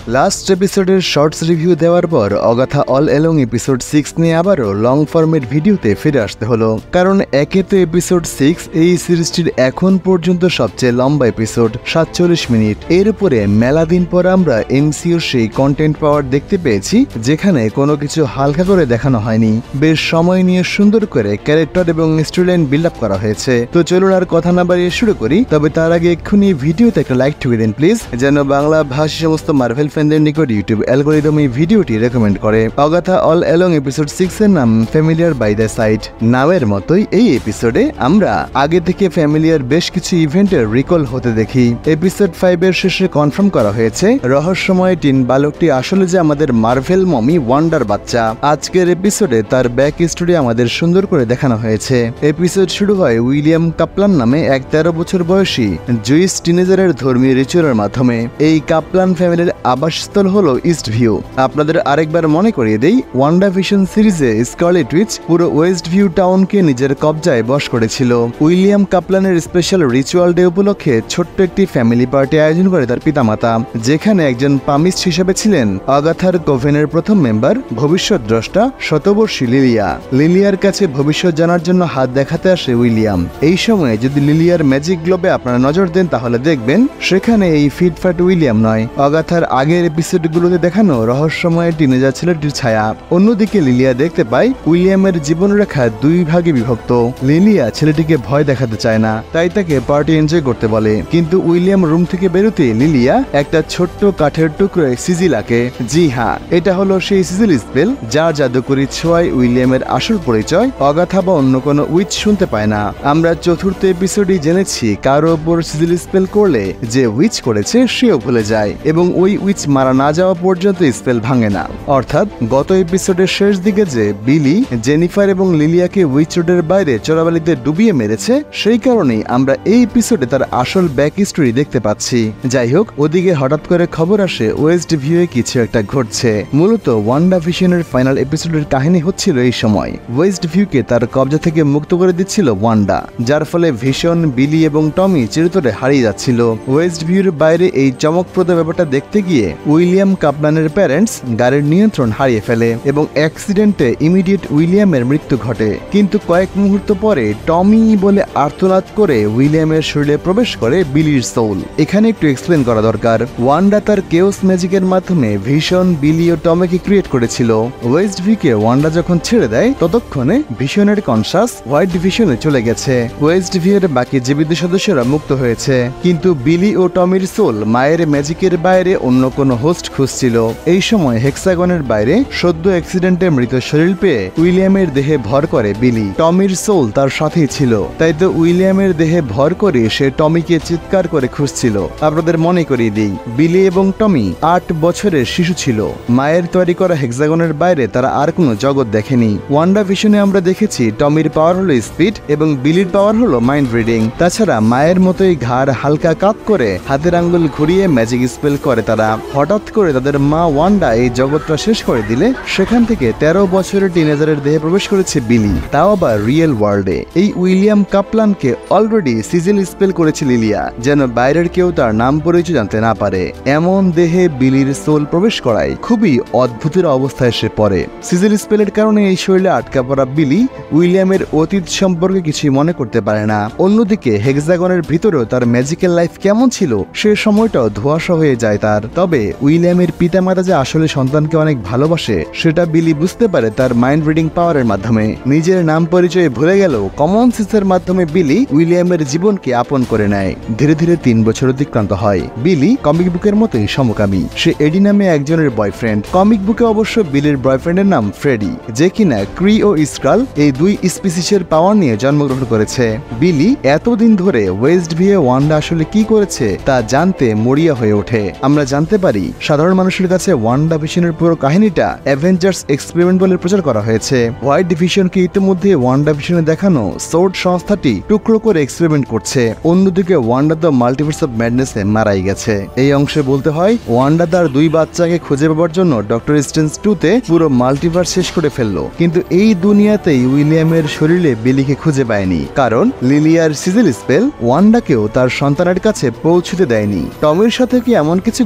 Last এপিসোডের shorts review দেওয়ার পর অগাথা অল অ্যালং এপিসোড 6 নিয়ে আবারও লং ফর্মেট ভিডিওতে ফিরে আসতে হলো, কারণ একে তো এপিসোড 6 এই সিরিজটির এখন পর্যন্ত সবচেয়ে লম্বা এপিসোড 47 মিনিট। এর উপরে মেলা দিন পর আমরা এমসিইউর সেই কন্টেন্ট পাওয়ার দেখতে পেয়েছি যেখানে কোনো কিছু হালকা করে দেখানো হয়নি, বেশ সময় নিয়ে সুন্দর করে ক্যারেক্টার এবং স্টোরিলাইন বিল্ড আপ করা হয়েছে। তো চলুন আর কথা না বাড়িয়ে শুরু করি, তবে তার আগে এক্ষুনি ভিডিওতে একটা লাইক ঠুকে দিন প্লিজ, যেন বাংলা ভাষী সমস্ত মার্ভেল ফ্যানদের নিকট ইউটিউব অ্যালগরিদম এই ভিডিওটি রেকমেন্ড করে। অগাথা অল অ্যালং এপিসোড 6 এর নাম ফ্যামিলিয়ার বাই দ্য সাইড। নামের মতোই এই এপিসোডে আমরা আগে থেকে ফ্যামিলিয়ার বেশ কিছু ইভেন্টের রিকল হতে দেখি। এপিসোড 5 এর শেষে কনফার্ম করা হয়েছে রহস্যময় টিন বালকটি আসলে যে আমাদের মার্ভেল মমি ওয়ান্ডার বাচ্চা। আজকের এপিসোডে তার ব্যাক স্টোরি আমাদের সুন্দর করে দেখানো হয়েছে। এপিসোড শুরু হয় উইলিয়াম কাপলান নামে এক 13 বছর বয়সী জুইস টিনেজারের ধর্মীয় রিচুয়ালের মাধ্যমে। এই কাপলান ফ্যামিলির আবাসস্থল হলো ইস্ট ভিউ। আপনাদের আরেকবার মনে করিয়ে দেই, ওয়ান্ডাভিশন সিরিজে স্কারলেট উইচ পুরো ওয়েস্ট ভিউ টাউনকে নিজের কবজায় বশ করেছিল। উইলিয়াম কাপলানের স্পেশাল রিচুয়াল ডে উপলক্ষে ছোট্ট একটি ফ্যামিলি পার্টি আয়োজন করে তার পিতামাতা, যেখানে একজন পামিস্ট হিসেবে ছিলেন আগাথার কোভেনের প্রথম মেম্বার ভবিষ্যৎ দ্রষ্টা শতবর্ষী লিলিয়া। লিলিয়ার কাছে ভবিষ্যৎ জানার জন্য হাত দেখাতে আসে উইলিয়াম। এই সময়ে যদি লিলিয়ার ম্যাজিক গ্লোবে আপনারা নজর দেন তাহলে দেখবেন সেখানে এই ফিটফাট উইলিয়াম নয়, আগাথার আগের এপিসোডগুলোতে দেখানো রহস্যময় টিনেজার ছেলেটির ছায়া। অন্যদিকে লিলিয়া দেখতে পায় উইলিয়ামের জীবনরেখা দুই ভাগে বিভক্ত। লিলিয়া ছেলেটিকে ভয় দেখাতে চায় না, তাই তাকে পার্টি এনজয় করতে বলে, কিন্তু উইলিয়াম রুম থেকে বেরোতে লিলিয়া একটা ছোট্ট কাঠের টুকরোয় সিজিল আঁকে। জি হ্যাঁ, এটা হলো সেই সিজিল স্পেল যার জাদুকরি ছোঁয়ায় উইলিয়ামের আসল পরিচয় অগাথা বা অন্য কোনো উইচ শুনতে পায় না। আমরা চতুর্থ এপিসোডে জেনেছি কারো ওপর সিজিল স্পেল করলে যে উইচ করেছে সেও ভুলে যায় এবং ওই উইচ মারা না যাওয়া পর্যন্ত স্পেল ভাঙে না। অর্থাৎ গত এপিসোডের শেষ দিকে যে বিলি, জেনিফার এবং লিলিয়াকে উইচ রোডের বাইরে চোরাবালিতে ডুবিয়ে মেরেছে, সেই কারণেই আমরা এই এপিসোডে তার আসল ব্যাক স্টোরি দেখতে পাচ্ছি। যাই হোক, ওদিকে হঠাৎ করে খবর আসে ওয়েস্ট ভিউয়ে কিছু একটা ঘটছে। মূলত ওয়ান্ডাভিশনের ফাইনাল এপিসোডের কাহিনী হচ্ছিল এই সময় ওয়েস্ট ভিউকে তার কবজা থেকে মুক্ত করে দিচ্ছিল ওয়ান্ডা, যার ফলে ভিশন, বিলি এবং টমি চিরতরে হারিয়ে যাচ্ছিল। ওয়েস্ট ভিউর বাইরে এই চমকপ্রদ ব্যাপারটা দেখতে গিয়ে উইলিয়াম কাপলানের প্যারেন্টস গাড়ির নিয়ন্ত্রণ হারিয়ে ফেলে এবং অ্যাক্সিডেন্টে ইমিডিয়েট উইলিয়ামের মৃত্যু ঘটে। কিন্তু কয়েক মুহূর্ত পরে টমি বলে আর্তনাদ করে উইলিয়ামের শরীরে প্রবেশ করে বিলির সোল। এখানে একটু এক্সপ্লেন করা দরকার, ওয়ান্ডা তার কেওস ম্যাজিকের মাধ্যমে ভিশন, বিলি ও টমিকে ক্রিয়েট করেছিল। ওয়েস্ট ভিউকে ওয়ান্ডা যখন ছেড়ে দেয় ততক্ষণে ভিশনের কনসাস হোয়াইট ভিশনে চলে গেছে। ওয়েস্ট ভিউয়ের বাকি জীবিত সদস্যরা মুক্ত হয়েছে, কিন্তু বিলি ও টমির সোল মায়ের ম্যাজিকের বাইরে অন্য কোনো হোস্ট খুঁজছিল। এই সময় হেক্সাগনের বাইরে সদ্য অ্যাক্সিডেন্টে মৃত শরীর পেয়ে উইলিয়ামের দেহে ভর করে বিলি। টমির সোল তার সাথেই ছিল, তাই তো উইলিয়ামের দেহে ভর করে সে টমিকে চিৎকার করে খুঁজছিল। আপনাদের মনে করিয়ে দিই, বিলি এবং টমি 8 বছরের শিশু ছিল। মায়ের তৈরি করা হেক্সাগনের বাইরে তারা আর কোনো জগৎ দেখেনি। ওয়ান্ডাভিশনে আমরা দেখেছি টমির পাওয়ার হলো স্পিড এবং বিলির পাওয়ার হলো মাইন্ড রিডিং। তাছাড়া মায়ের মতোই ঘাড় হালকা কাত করে হাতের আঙ্গুল ঘুরিয়ে ম্যাজিক স্পেল করে তারা। হঠাৎ করে তাদের মা ওয়ান্ডা এই জগৎটা শেষ করে দিলে সেখান থেকে 13 বছরের টিনেজারের দেহে প্রবেশ করেছে বিলি, তাও আবার রিয়েল ওয়ার্ল্ডে। এই উইলিয়াম কাপলানকে অলরেডি সিজিল স্পেল করেছে লিলিয়া, যেন বাইরের কেউ তার নাম পরিচয় জানতে না পারে। এমন দেহে বিলির সোল প্রবেশ করায় খুবই অদ্ভুতের অবস্থায় সে পড়ে। সিজিল স্পেলের কারণে এই শরীরে আটকা পড়া বিলি উইলিয়ামের অতীত সম্পর্কে কিছুই মনে করতে পারে না। অন্যদিকে হেক্সাগনের ভিতরেও তার ম্যাজিক্যাল লাইফ কেমন ছিল সে সময়টাও ধোঁয়াশা হয়ে যায় তার। তবে উইলিয়ামের পিতামাতা যে আসলে সন্তানকে অনেক ভালোবাসে সেটা বিলি বুঝতে পারে তার মাইন্ড রিডিং পাওয়ারের মাধ্যমে। নিজের নাম পরিচয় ভুলে গেলেও কমন সেন্সের মাধ্যমে বিলি উইলিয়ামের জীবনকে আপন করে নেয়। ধীরে ধীরে 3 বছর অতিক্রান্ত হয়। বিলি কমিক বুকের মতোই সমকামী, সে এডি নামে একজনের বয়ফ্রেন্ড। কমিক বুকে অবশ্য বিলির বয়ফ্রেন্ডের নাম ফ্রেডি, যে কিনা ক্রি ও স্ক্রাল এই দুই স্পিসিসের পাওয়ার নিয়ে জন্মগ্রহণ করেছে। বিলি এতদিন ধরে ওয়েস্ট ভিউয়ে ওয়ান্ডা আসলে কি করেছে তা জানতে মরিয়া হয়ে ওঠে। আমরা জানতে পারি সাধারণ মানুষের কাছে ওয়ান্ডাভিশনের পুরো কাহিনীটা অ্যাভেঞ্জার্স এক্সপেরিমেন্ট বলে প্রচার করা হয়েছে। হোয়াইট ভিশনকে ইতিমধ্যে ওয়ান্ডাভিশনে দেখানো সোর্ড সংস্থাটি টুকরো করে এক্সপেরিমেন্ট করছে। অন্যদিকে ওয়ান্ডা তো মাল্টিভার্স অফ ম্যাডনেসে মারাই গেছে। এই অংশে বলতে হয় ওয়ান্ডা তার 2 বাচ্চাকে খুঁজে পাবার জন্য ডক্টর স্ট্রেঞ্জ 2-তে পুরো মাল্টিভার্স শেষ করে ফেললো, কিন্তু এই দুনিয়াতেই উইলিয়ামের শরীরে বিলিকে খুঁজে পায়নি, কারণ লিলিয়ার সিজিল স্পেল ওয়ান্ডাকেও তার সন্তানের কাছে পৌঁছতে দেয়নি। টমির সাথে কি এমন কিছু ঘটেছে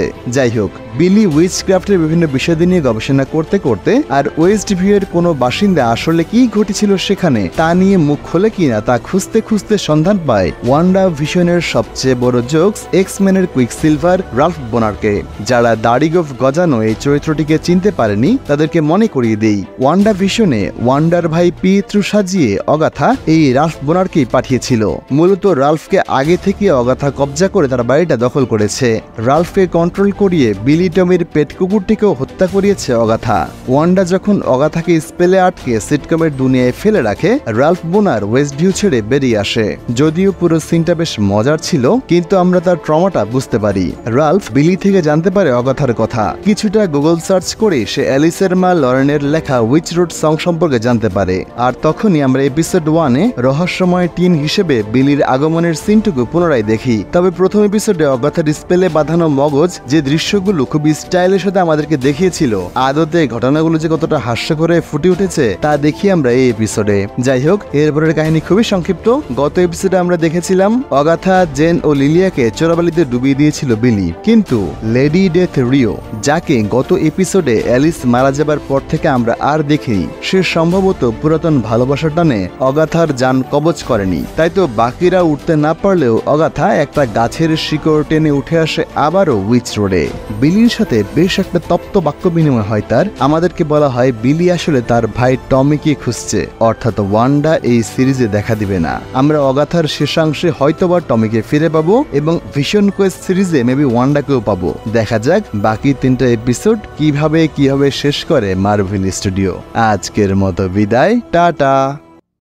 যাই হোক, বিলি উইচক্রাফটের বিভিন্ন বিষয় নিয়ে গবেষণা করতে করতে আর ওয়েস্ট ভিউ এর কোনো বাসিন্দা আসলে কি ঘটেছিল সেখানে তা নিয়ে মুখ খোলে কিনা তা খুঁজতে খুঁজতে সন্ধান পায় ওয়ান্ডা ভিশনের সবচেয়ে বড় জোকস এক্সম্যানের কুইকসিলভার রাল্ফ বোনারকে। যারা দাড়িগোফ গজানো এই চরিত্রটিকে চিনতে পারেনি তাদেরকে মনে করিয়ে দেই, ওয়ান্ডা ভিশনে ওয়ান্ডার ভাই পিয়েত্রু সাজিয়ে অগাথা এই রাল্ফ বোনারকেই পাঠিয়েছিল। মূলত রাল্ফকে আগে থেকে অগাথা কবজা করে তার বাড়িটা দখল করেছে। রাল্ফকে কন্ট্রোল করিয়ে বিলি টমির পেট কুকুরটিকেও হত্যা করিয়েছে অগাথা। ওয়ান্ডা যখন অগাথাকে স্পেলে আটকে সিটকমের দুনিয়ায় ফেলে রাখে, রাল্ফ বোনার ওয়েস্ট ভিউ ছেড়ে বেরিয়ে আসে। যদিও পুরো সিনটা বেশ মজার ছিল, কিন্তু আমরা তার ট্রমাটা বুঝতে পারি। রাল্ফ বিলি থেকে জানতে পারে অগাথার কথা। কিছুটা গুগল সার্চ করে সে অ্যালিসের মা লরেনের লেখা উইচ রোড সং সম্পর্কে জানতে পারে। আর তখনই আমরা এপিসোড 1-এ রহস্যময় টিন হিসেবে বিলির আগমনের সিনটুকু পুনরায় দেখি। তবে প্রথম এপিসোডে অগাথার স্পেলে বাঁধানো মগজ যে দৃশ্যগুলো খুবই স্টাইলের সাথে আমাদেরকে দেখিয়েছিল, আদতে ঘটনাগুলো যে কতটা হাস্যকরে ফুটে উঠেছে তা দেখি আমরা এই এপিসোডে। যাই হোক, এরপরের কাহিনী খুবই সংক্ষিপ্ত। গত এপিসোডে আমরা দেখেছিলাম অগাথা, জেন ও লিলিয়াকে চোরাবালিতে ডুবিয়ে দিয়েছিল বিলি, কিন্তু লেডি ডেথ রিও, যাকে গত এপিসোডে অ্যালিস মারা যাবার পর থেকে আমরা আর দেখিনি, সে সম্ভবত পুরাতন ভালোবাসার টানে অগাথার যান কবচ করেনি। তাই তো বাকিরা উঠতে না পারলেও অগাথা একটা গাছের শিকড় টেনে উঠে আসে আবারও উইচ রোডে। বিলির সাথে বেশ একটা তপ্ত বাক্য বিনিময় হয় তার। আমাদেরকে বলা হয় বিলি আসলে তার ভাই টমিকে খুঁজছে, অর্থাৎ ওয়ান্ডা এই সিরিজে দেখা দিবে না। আমরা অগাথার শেষাংশে হয়তোবা টমিকে ফিরে পাবো এবং ভিশন কোয়েস্ট সিরিজে মেবি ওয়ান্ডাকেও পাবো। দেখা যাক বাকি 3টা এপিসোড কিভাবে শেষ করে মার্ভেল স্টুডিও। আজকের মতো বিদায়, টাটা।